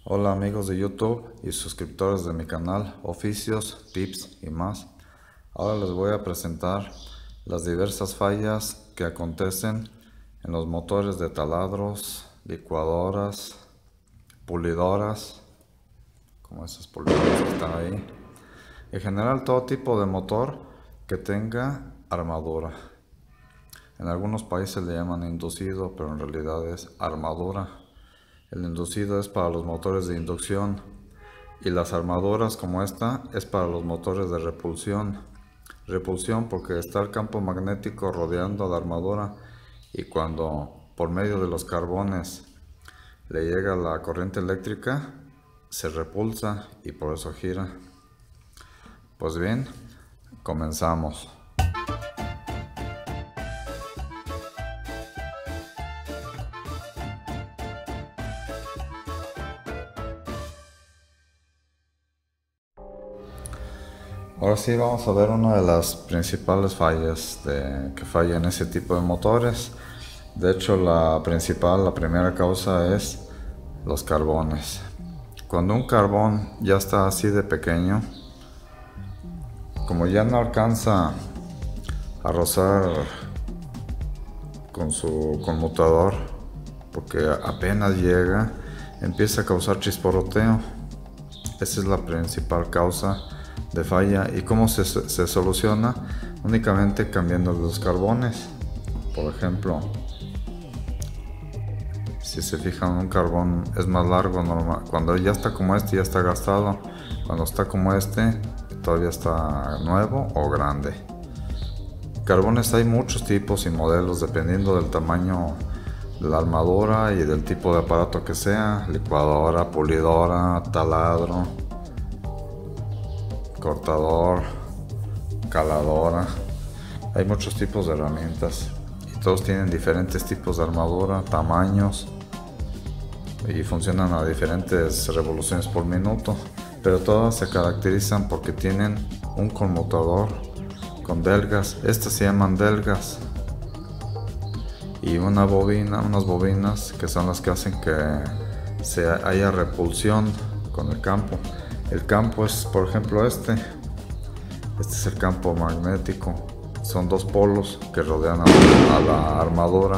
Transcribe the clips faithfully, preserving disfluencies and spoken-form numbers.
Hola amigos de YouTube y suscriptores de mi canal, oficios, tips y más. Ahora les voy a presentar las diversas fallas que acontecen en los motores de taladros, licuadoras, pulidoras, como esas pulidoras que están ahí. En general todo tipo de motor que tenga armadura. En algunos países le llaman inducido, pero en realidad es armadura. El inducido es para los motores de inducción y las armaduras como esta es para los motores de repulsión. Repulsión porque está el campo magnético rodeando la armadura y cuando por medio de los carbones le llega la corriente eléctrica se repulsa y por eso gira. Pues bien, comenzamos. Ahora sí vamos a ver una de las principales fallas de, que falla en ese tipo de motores. De hecho la principal, la primera causa es los carbones. Cuando un carbón ya está así de pequeño, como ya no alcanza a rozar con su conmutador, porque apenas llega, empieza a causar chisporroteo. Esa es la principal causa de falla. ¿Y cómo se, se soluciona? Únicamente cambiando los carbones. Por ejemplo, si se fijan, un carbón es más largo normal. Cuando ya está como este ya está gastado. Cuando está como este todavía está nuevo o grande. Carbones hay muchos tipos y modelos dependiendo del tamaño de la armadura y del tipo de aparato que sea: licuadora, pulidora, taladro, cortador, caladora. Hay muchos tipos de herramientas y todos tienen diferentes tipos de armadura, tamaños y funcionan a diferentes revoluciones por minuto, pero todas se caracterizan porque tienen un conmutador con delgas. Estas se llaman delgas, y una bobina, unas bobinas que son las que hacen que se haya repulsión con el campo. El campo es, por ejemplo, este. Este es el campo magnético. Son dos polos que rodean a la, a la armadura.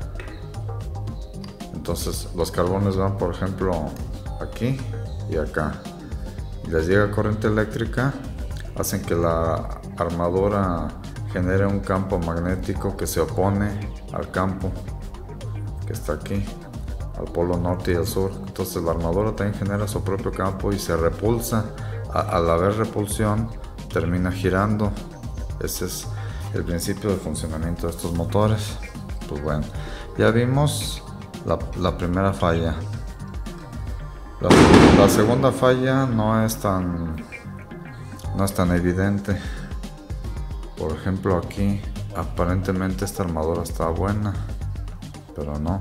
Entonces los carbones van, por ejemplo, aquí y acá. Y les llega corriente eléctrica, hacen que la armadura genere un campo magnético que se opone al campo que está aquí, al polo norte y al sur. Entonces la armadura también genera su propio campo y se repulsa. A, al haber repulsión termina girando. Ese es el principio de funcionamiento de estos motores. Pues bueno, ya vimos la, la primera falla. La, la segunda falla no es tan no es tan evidente. Por ejemplo, aquí aparentemente esta armadura está buena, pero no.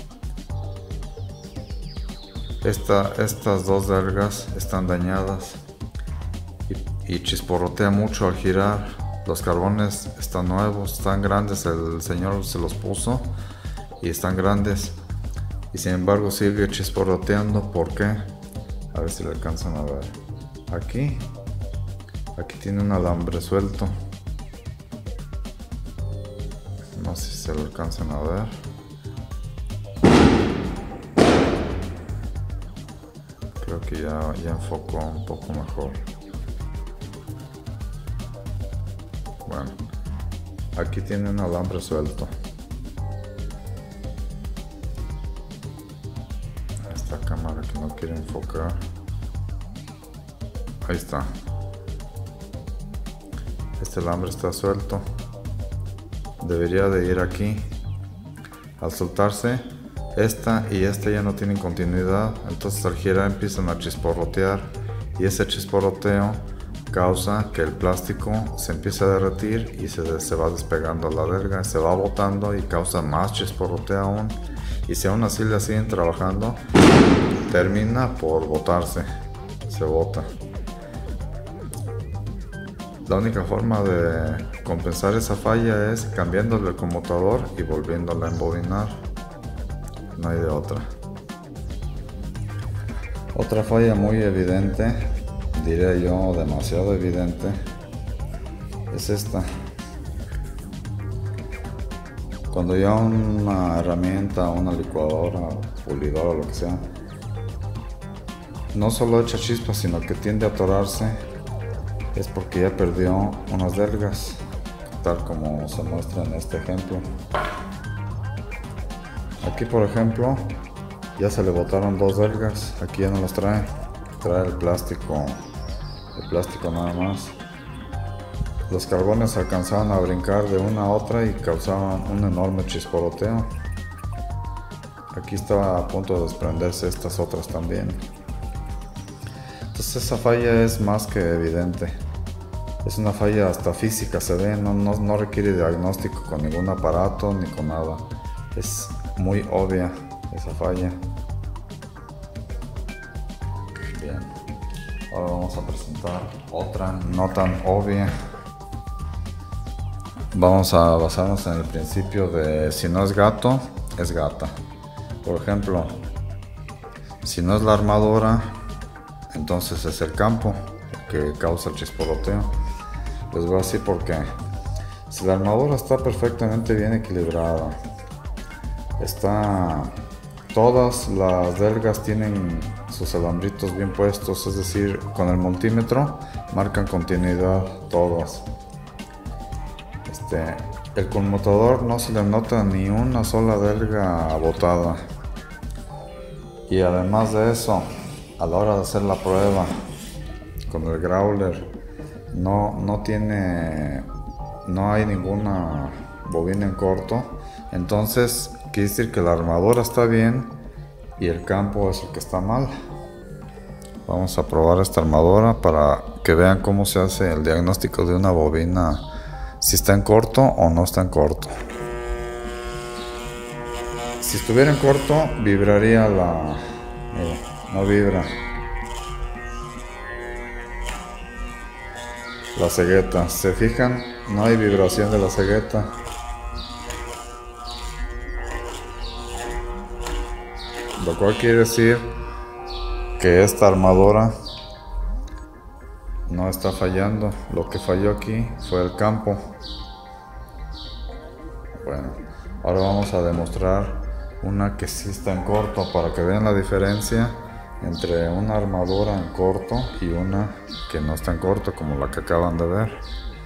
Esta, estas dos delgas están dañadas y, y chisporrotea mucho al girar. Los carbones están nuevos, están grandes, el señor se los puso y están grandes, y sin embargo sigue chisporroteando. ¿Por qué? A ver si lo alcanzan a ver. Aquí, aquí tiene un alambre suelto. No sé si se lo alcanzan a ver. Creo que ya, ya enfocó un poco mejor. Bueno, aquí tiene un alambre suelto. Esta cámara que no quiere enfocar. Ahí está. Este alambre está suelto. Debería de ir aquí. Al soltarse, esta y esta ya no tienen continuidad, entonces al girar empiezan a chisporrotear, y ese chisporroteo causa que el plástico se empiece a derretir y se, se va despegando la delga, se va botando y causa más chisporroteo aún. Y si aún así le siguen trabajando, termina por botarse, se bota. La única forma de compensar esa falla es cambiándole el conmutador y volviéndola a embobinar. No hay de otra. Otra falla muy evidente, diría yo demasiado evidente, es esta. Cuando ya una herramienta, una licuadora, pulidora, lo que sea, no solo echa chispas, sino que tiende a atorarse, es porque ya perdió unas delgas, tal como se muestra en este ejemplo. Aquí, por ejemplo, ya se le botaron dos delgas, aquí ya no las trae, trae el plástico, el plástico nada más. Los carbones alcanzaban a brincar de una a otra y causaban un enorme chisporoteo. Aquí estaba a punto de desprenderse estas otras también. Entonces esa falla es más que evidente. Es una falla hasta física, se ve, no, no, no requiere diagnóstico con ningún aparato ni con nada. Es muy obvia esa falla. Bien, ahora vamos a presentar otra no tan obvia. Vamos a basarnos en el principio de si no es gato, es gata. Por ejemplo, si no es la armadura, entonces es el campo que causa el chisporoteo. Les voy a decir por qué. Si la armadura está perfectamente bien equilibrada, está, todas las delgas tienen sus alambritos bien puestos, es decir, con el multímetro marcan continuidad todas. Este, el conmutador no se le nota ni una sola delga botada. Y además de eso, a la hora de hacer la prueba con el growler, no, no tiene, no hay ninguna bobina en corto. Entonces quiere decir que la armadura está bien y el campo es el que está mal. Vamos a probar esta armadura para que vean cómo se hace el diagnóstico de una bobina, si está en corto o no está en corto. Si estuviera en corto, vibraría la... Mira, no vibra la cegueta. ¿Se fijan? No hay vibración de la cegueta. Lo cual quiere decir que esta armadura no está fallando. Lo que falló aquí fue el campo. Bueno, ahora vamos a demostrar una que sí está en corto para que vean la diferencia entre una armadura en corto y una que no está en corto, como la que acaban de ver.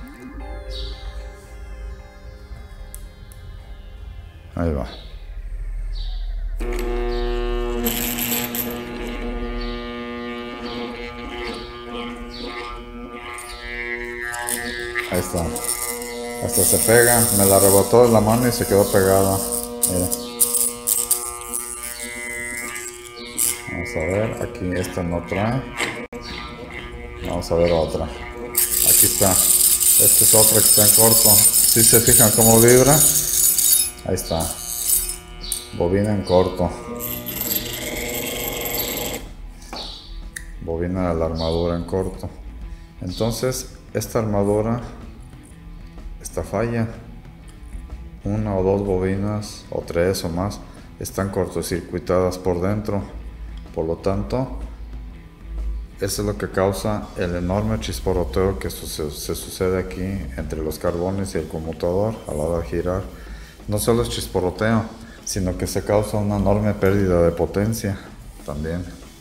Ahí va. Ahí está. Hasta se pega. Me la rebotó de la mano y se quedó pegada. Mira. Vamos a ver. Aquí esta no trae. Vamos a ver otra. Aquí está. Esta es otra que está en corto. Si se fijan cómo vibra. Ahí está. Bobina en corto. Bobina de la armadura en corto. Entonces, esta armadura, esta falla, una o dos bobinas, o tres o más, están cortocircuitadas por dentro. Por lo tanto, eso es lo que causa el enorme chisporoteo que sucede, se sucede aquí entre los carbones y el conmutador a la hora de girar. No solo es chisporoteo, sino que se causa una enorme pérdida de potencia también.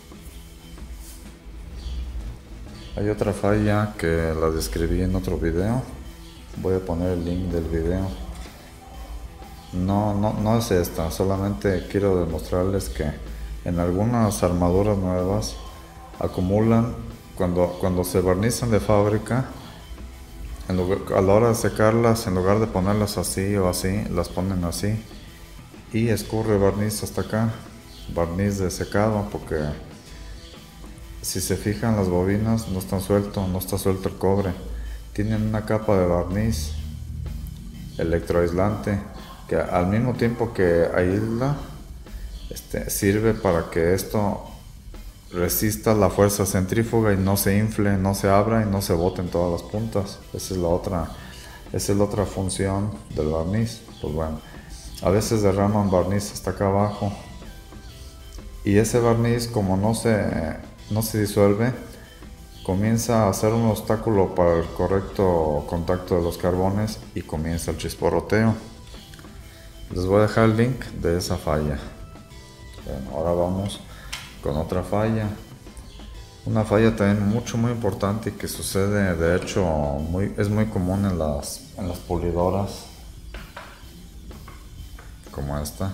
Hay otra falla que la describí en otro video. Voy a poner el link del video. No, no, no es esta, solamente quiero demostrarles que en algunas armaduras nuevas acumulan, cuando, cuando se barnizan de fábrica, en lugar, a la hora de secarlas, en lugar de ponerlas así o así, las ponen así y escurre barniz hasta acá, barniz de secado, porque si se fijan, las bobinas no están suelto, no está suelto el cobre, tienen una capa de barniz electroaislante que al mismo tiempo que aísla, este, sirve para que esto resista la fuerza centrífuga y no se infle, no se abra y no se boten todas las puntas. Esa es la otra, esa es la otra función del barniz. Pues bueno, a veces derraman barniz hasta acá abajo y ese barniz, como no se, no se disuelve, comienza a ser un obstáculo para el correcto contacto de los carbones y comienza el chisporroteo. Les voy a dejar el link de esa falla. Bueno, ahora vamos con otra falla. Una falla también mucho muy importante que sucede, de hecho, muy, es muy común en las, en las pulidoras, como esta.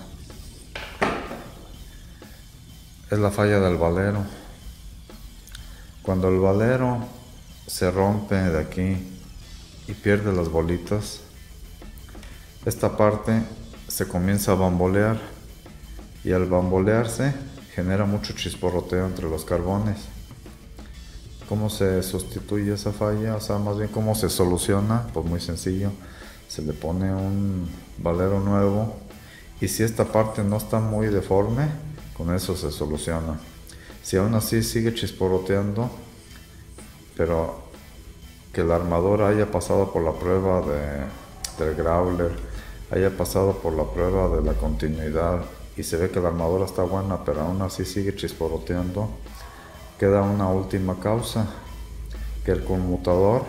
Es la falla del valero. Cuando el valero se rompe de aquí y pierde las bolitas, esta parte se comienza a bambolear, y al bambolearse genera mucho chisporroteo entre los carbones. ¿Cómo se sustituye esa falla? O sea, más bien cómo se soluciona. Pues muy sencillo, se le pone un valero nuevo, y si esta parte no está muy deforme, con eso se soluciona. Si aún así sigue chisporroteando, pero que la armadura haya pasado por la prueba de, del growler, haya pasado por la prueba de la continuidad, y se ve que la armadura está buena, pero aún así sigue chisporroteando, queda una última causa: que el conmutador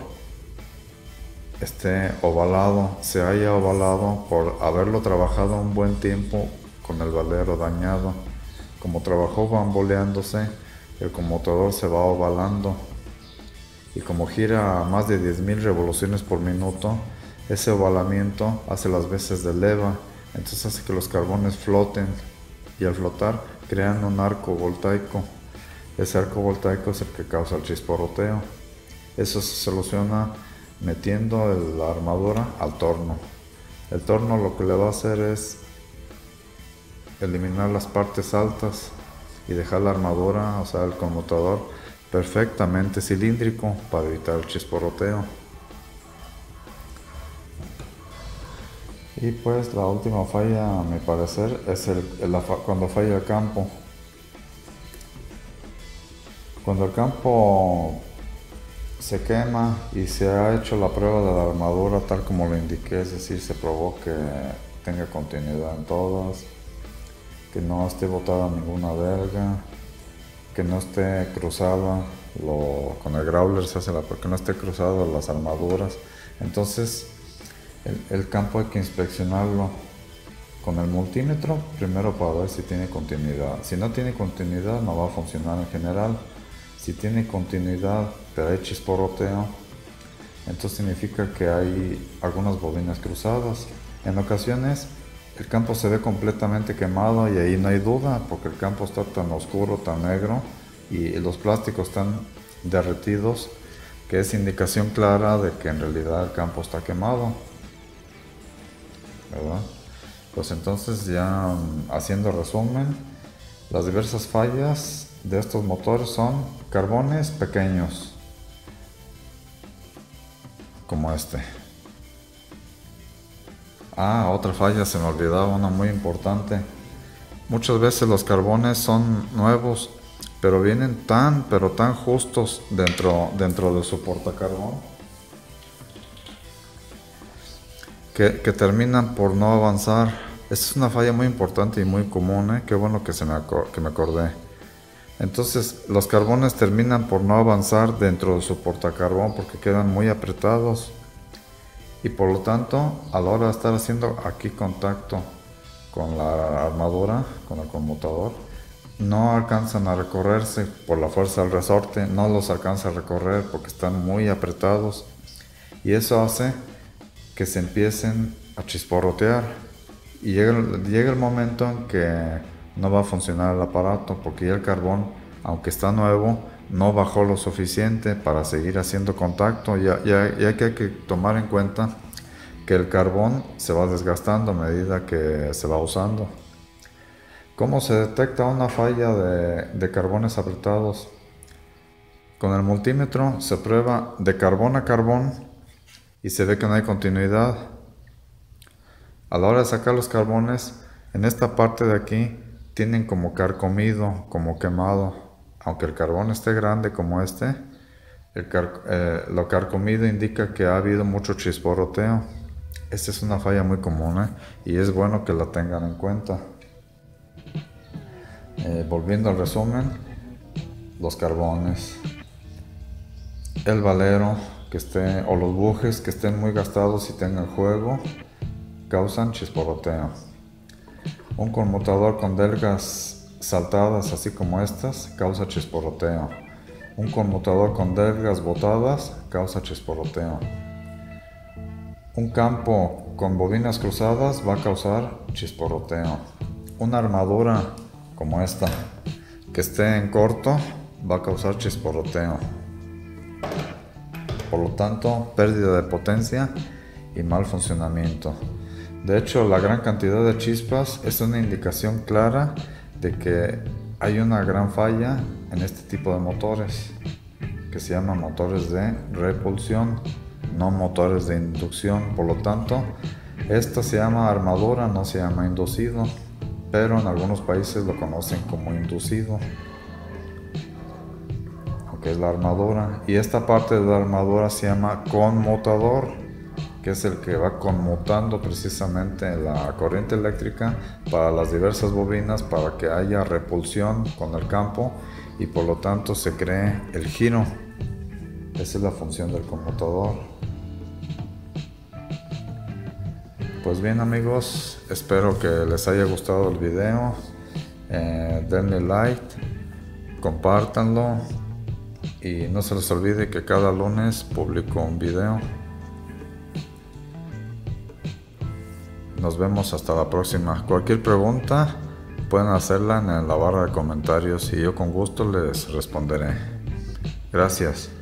esté ovalado, se haya ovalado por haberlo trabajado un buen tiempo con el valero dañado. Como trabajó bamboleándose, el conmutador se va ovalando, y como gira a más de diez mil revoluciones por minuto, ese ovalamiento hace las veces de leva, entonces hace que los carbones floten, y al flotar crean un arco voltaico. Ese arco voltaico es el que causa el chisporroteo. Eso se soluciona metiendo el, la armadura al torno. El torno lo que le va a hacer es eliminar las partes altas y dejar la armadura, o sea el conmutador, perfectamente cilíndrico para evitar el chisporroteo. Y pues la última falla, a mi parecer, es el, el, cuando falla el campo. Cuando el campo se quema y se ha hecho la prueba de la armadura tal como lo indiqué, es decir, se probó que tenga continuidad en todas, que no esté botada ninguna verga, que no esté cruzada, lo, con el growler se hace la que no esté cruzada las armaduras. Entonces el, el campo hay que inspeccionarlo con el multímetro primero para ver si tiene continuidad. Si no tiene continuidad, no va a funcionar en general. Si tiene continuidad pero hay chisporroteo, entonces significa que hay algunas bobinas cruzadas. En ocasiones el campo se ve completamente quemado, y ahí no hay duda, porque el campo está tan oscuro, tan negro, y los plásticos están derretidos, que es indicación clara de que en realidad el campo está quemado, ¿verdad? Pues entonces, ya haciendo resumen, las diversas fallas de estos motores son carbones pequeños, como este. Ah, otra falla, se me olvidaba una muy importante. Muchas veces los carbones son nuevos, pero vienen tan, pero tan justos dentro, dentro de su portacarbón, que, que terminan por no avanzar. Esta es una falla muy importante y muy común, ¿eh? Qué bueno que, se me, que me acordé. Entonces los carbones terminan por no avanzar dentro de su portacarbón porque quedan muy apretados, y por lo tanto a la hora de estar haciendo aquí contacto con la armadura, con el conmutador, no alcanzan a recorrerse por la fuerza del resorte, no los alcanza a recorrer porque están muy apretados, y eso hace que se empiecen a chisporrotear, y llega, llega el momento en que no va a funcionar el aparato, porque ya el carbón, aunque está nuevo, no bajó lo suficiente para seguir haciendo contacto. Ya, ya, ya que hay que tomar en cuenta que el carbón se va desgastando a medida que se va usando. ¿Cómo se detecta una falla de, de carbones apretados? Con el multímetro se prueba de carbón a carbón y se ve que no hay continuidad. A la hora de sacar los carbones, en esta parte de aquí tienen como carcomido, como quemado. Aunque el carbón esté grande como este, el car eh, lo carcomido indica que ha habido mucho chisporroteo. Esta es una falla muy común, ¿eh? Y es bueno que la tengan en cuenta. Eh, volviendo al resumen, los carbones, el valero que esté, o los bujes que estén muy gastados y tengan juego, causan chisporroteo. Un conmutador con delgas saltadas así como estas causa chisporroteo. Un conmutador con delgas botadas causa chisporroteo. Un campo con bobinas cruzadas va a causar chisporroteo. Una armadura como esta que esté en corto va a causar chisporroteo. Por lo tanto, pérdida de potencia y mal funcionamiento. De hecho, la gran cantidad de chispas es una indicación clara de que hay una gran falla en este tipo de motores, que se llaman motores de repulsión, no motores de inducción. Por lo tanto, esta se llama armadura, no se llama inducido, pero en algunos países lo conocen como inducido, que es la armadura. Y esta parte de la armadura se llama conmutador, que es el que va conmutando precisamente la corriente eléctrica para las diversas bobinas para que haya repulsión con el campo y por lo tanto se cree el giro. Esa es la función del conmutador. Pues bien amigos, espero que les haya gustado el video. Eh, denle like, compártanlo y no se les olvide que cada lunes publico un video. Nos vemos hasta la próxima. Cualquier pregunta pueden hacerla en la barra de comentarios y yo con gusto les responderé. Gracias.